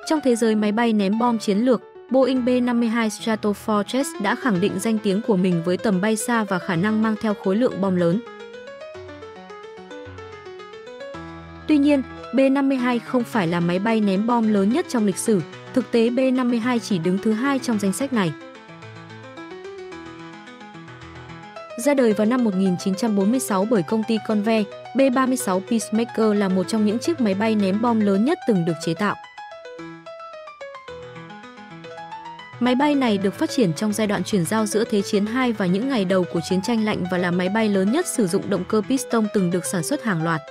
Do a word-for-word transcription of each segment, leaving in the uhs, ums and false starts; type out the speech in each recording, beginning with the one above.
Trong thế giới máy bay ném bom chiến lược, Boeing B năm mươi hai Stratofortress đã khẳng định danh tiếng của mình với tầm bay xa và khả năng mang theo khối lượng bom lớn. Tuy nhiên, B năm mươi hai không phải là máy bay ném bom lớn nhất trong lịch sử, thực tế B năm mươi hai chỉ đứng thứ hai trong danh sách này. Ra đời vào năm một nghìn chín trăm bốn mươi sáu bởi công ty Convair, B ba mươi sáu Peacemaker là một trong những chiếc máy bay ném bom lớn nhất từng được chế tạo. Máy bay này được phát triển trong giai đoạn chuyển giao giữa Thế chiến hai và những ngày đầu của chiến tranh lạnh và là máy bay lớn nhất sử dụng động cơ piston từng được sản xuất hàng loạt.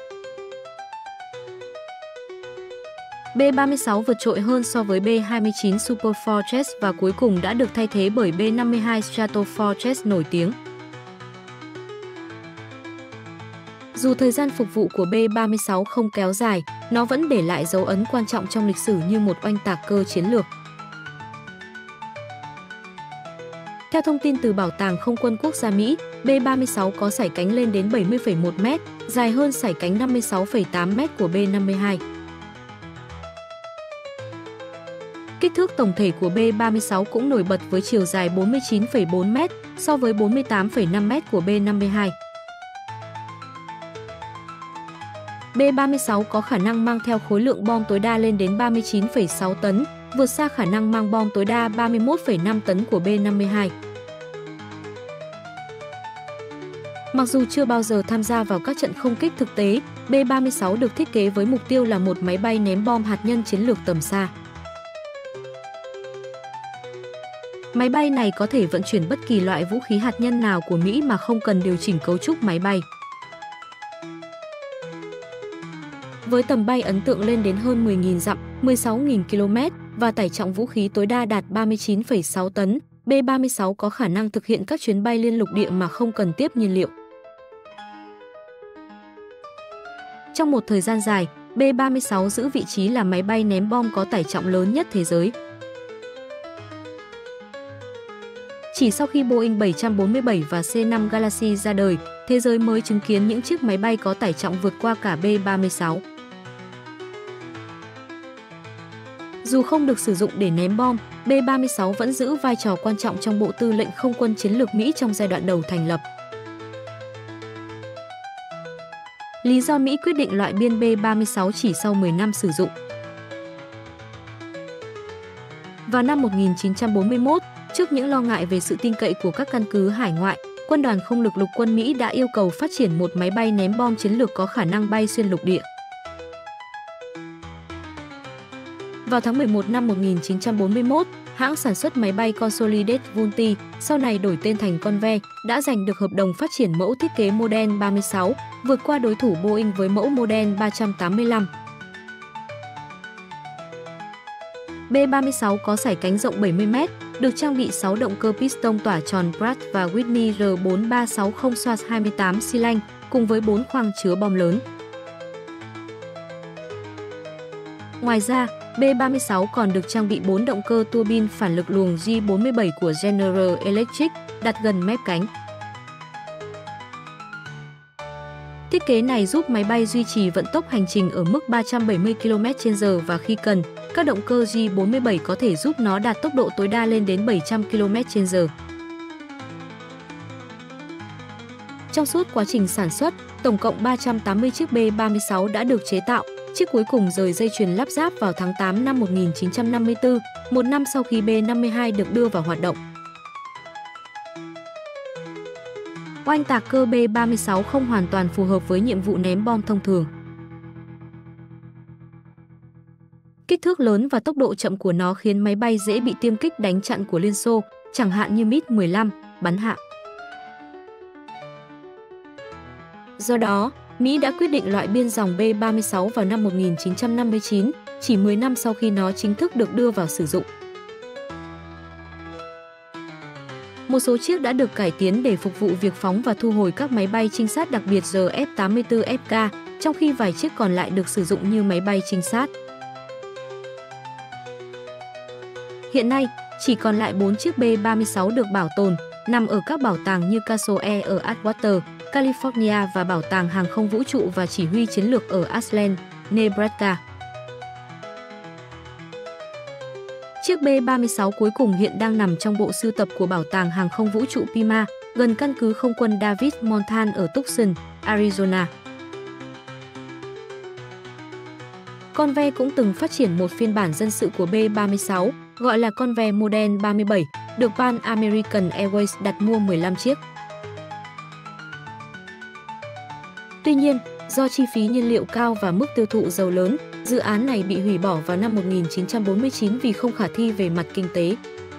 B ba mươi sáu vượt trội hơn so với B hai mươi chín Superfortress và cuối cùng đã được thay thế bởi B năm mươi hai Stratofortress nổi tiếng. Dù thời gian phục vụ của B ba mươi sáu không kéo dài, nó vẫn để lại dấu ấn quan trọng trong lịch sử như một oanh tạc cơ chiến lược. Theo thông tin từ Bảo tàng Không quân Quốc gia Mỹ, B ba mươi sáu có sải cánh lên đến bảy mươi phẩy một mét, dài hơn sải cánh năm mươi sáu phẩy tám mét của B năm mươi hai. Kích thước tổng thể của B ba mươi sáu cũng nổi bật với chiều dài bốn mươi chín phẩy bốn mét so với bốn mươi tám phẩy năm mét của B năm mươi hai. B ba mươi sáu có khả năng mang theo khối lượng bom tối đa lên đến ba mươi chín phẩy sáu tấn, vượt xa khả năng mang bom tối đa ba mươi mốt phẩy năm tấn của B năm mươi hai. Mặc dù chưa bao giờ tham gia vào các trận không kích thực tế, B ba mươi sáu được thiết kế với mục tiêu là một máy bay ném bom hạt nhân chiến lược tầm xa. Máy bay này có thể vận chuyển bất kỳ loại vũ khí hạt nhân nào của Mỹ mà không cần điều chỉnh cấu trúc máy bay. Với tầm bay ấn tượng lên đến hơn mười nghìn dặm, mười sáu nghìn ki lô mét và tải trọng vũ khí tối đa đạt ba mươi chín phẩy sáu tấn, B ba mươi sáu có khả năng thực hiện các chuyến bay liên lục địa mà không cần tiếp nhiên liệu. Trong một thời gian dài, B ba mươi sáu giữ vị trí là máy bay ném bom có tải trọng lớn nhất thế giới. Chỉ sau khi Boeing bảy bốn bảy và C năm Galaxy ra đời, thế giới mới chứng kiến những chiếc máy bay có tải trọng vượt qua cả B ba mươi sáu. Dù không được sử dụng để ném bom, B ba mươi sáu vẫn giữ vai trò quan trọng trong Bộ Tư lệnh Không quân Chiến lược Mỹ trong giai đoạn đầu thành lập. Lý do Mỹ quyết định loại biên B ba mươi sáu chỉ sau mười năm sử dụng. Vào năm một nghìn chín trăm bốn mươi mốt, trước những lo ngại về sự tin cậy của các căn cứ hải ngoại, Quân đoàn Không lực lục quân Mỹ đã yêu cầu phát triển một máy bay ném bom chiến lược có khả năng bay xuyên lục địa. Vào tháng mười một năm một nghìn chín trăm bốn mươi mốt, hãng sản xuất máy bay Consolidated Vultee, sau này đổi tên thành Convair, đã giành được hợp đồng phát triển mẫu thiết kế Model ba mươi sáu, vượt qua đối thủ Boeing với mẫu Model ba trăm tám mươi lăm. B ba mươi sáu có sải cánh rộng bảy mươi mét, được trang bị sáu động cơ piston tỏa tròn Pratt và Whitney R bốn ba sáu không xoa hai mươi tám xi lanh, cùng với bốn khoang chứa bom lớn. Ngoài ra, B ba mươi sáu còn được trang bị bốn động cơ tua bin phản lực luồng G bốn mươi bảy của General Electric, đặt gần mép cánh. Thiết kế này giúp máy bay duy trì vận tốc hành trình ở mức ba trăm bảy mươi ki lô mét trên giờ và khi cần, các động cơ G bốn mươi bảy có thể giúp nó đạt tốc độ tối đa lên đến bảy trăm ki lô mét trên giờ. Trong suốt quá trình sản xuất, tổng cộng ba trăm tám mươi chiếc B ba mươi sáu đã được chế tạo, chiếc cuối cùng rời dây chuyền lắp ráp vào tháng tám năm một nghìn chín trăm năm mươi tư, một năm sau khi B năm mươi hai được đưa vào hoạt động. Oanh tạc cơ B ba mươi sáu không hoàn toàn phù hợp với nhiệm vụ ném bom thông thường. Kích thước lớn và tốc độ chậm của nó khiến máy bay dễ bị tiêm kích đánh chặn của Liên Xô, chẳng hạn như MiG mười lăm, bắn hạ. Do đó, Mỹ đã quyết định loại biên dòng B ba mươi sáu vào năm một nghìn chín trăm năm mươi chín, chỉ mười năm sau khi nó chính thức được đưa vào sử dụng. Một số chiếc đã được cải tiến để phục vụ việc phóng và thu hồi các máy bay trinh sát đặc biệt R F tám mươi tư F K, trong khi vài chiếc còn lại được sử dụng như máy bay trinh sát. Hiện nay, chỉ còn lại bốn chiếc B ba mươi sáu được bảo tồn, nằm ở các bảo tàng như Castle Air ở Atwater, California và Bảo tàng Hàng không Vũ trụ và Chỉ huy Chiến lược ở Ashland, Nebraska. Chiếc B ba mươi sáu cuối cùng hiện đang nằm trong bộ sưu tập của Bảo tàng Hàng không Vũ trụ Pima, gần căn cứ không quân David Monthan ở Tucson, Arizona. Convair cũng từng phát triển một phiên bản dân sự của B ba mươi sáu, gọi là Convair Model ba mươi bảy, được Pan American Airways đặt mua mười lăm chiếc. Tuy nhiên, do chi phí nhiên liệu cao và mức tiêu thụ dầu lớn, dự án này bị hủy bỏ vào năm một nghìn chín trăm bốn mươi chín vì không khả thi về mặt kinh tế.